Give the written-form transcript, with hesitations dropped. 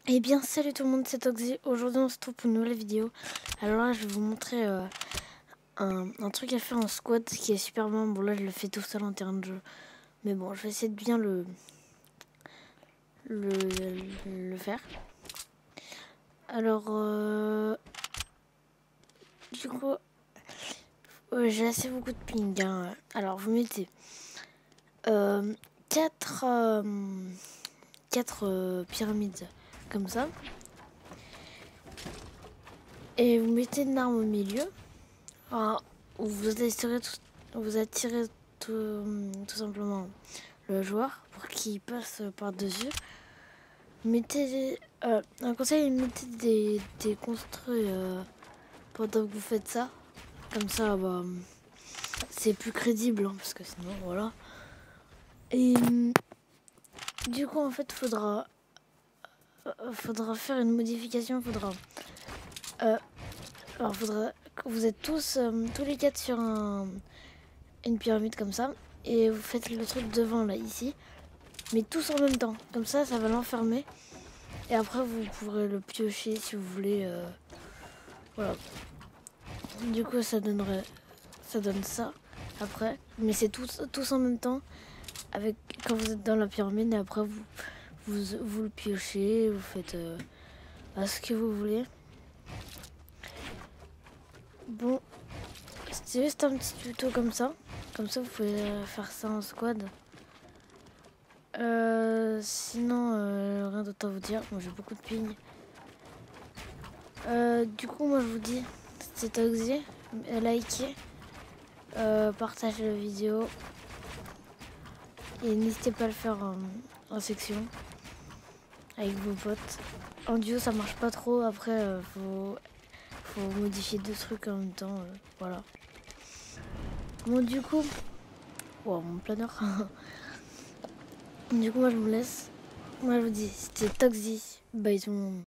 Eh bien salut tout le monde, c'est Toxy. Aujourd'hui on se retrouve pour une nouvelle vidéo. Alors là je vais vous montrer un truc à faire en squat qui est super bon. Bon là je le fais tout seul en terrain de jeu. Mais bon je vais essayer de bien le faire. Alors du coup j'ai assez beaucoup de ping hein. Alors vous mettez 4 pyramides comme ça. Et vous mettez une arme au milieu. Alors, vous attirez tout simplement le joueur pour qu'il passe par-dessus. Mettez un conseil, mettez des construits pendant que vous faites ça. Comme ça, bah, c'est plus crédible, hein, parce que sinon, voilà. Et du coup, en fait, faudra faire une modification. Faudra que vous êtes tous les 4 sur une pyramide comme ça. Et vous faites le truc devant, là, ici. Mais tous en même temps. Comme ça va l'enfermer. Et après, vous pourrez le piocher si vous voulez. Voilà. Du coup, ça donne ça après. Mais c'est tous en même temps. Quand vous êtes dans la pyramide. Et après, vous le piochez. Vous faites ce que vous voulez. Bon. C'est juste un petit tuto comme ça. Comme ça, vous pouvez faire ça en squad. Sinon, rien d'autre à vous dire. Moi, j'ai beaucoup de ping. Du coup, moi, je vous dis, c'était Toxy. Likez, partagez la vidéo. Et n'hésitez pas à le faire en section. Avec vos potes. En duo, ça marche pas trop. Après, faut modifier 2 trucs en même temps. Voilà. Bon, du coup... Wow, mon planeur. Du coup, moi, je vous laisse. Moi, je vous dis, c'était Toxy. Bye tout le monde.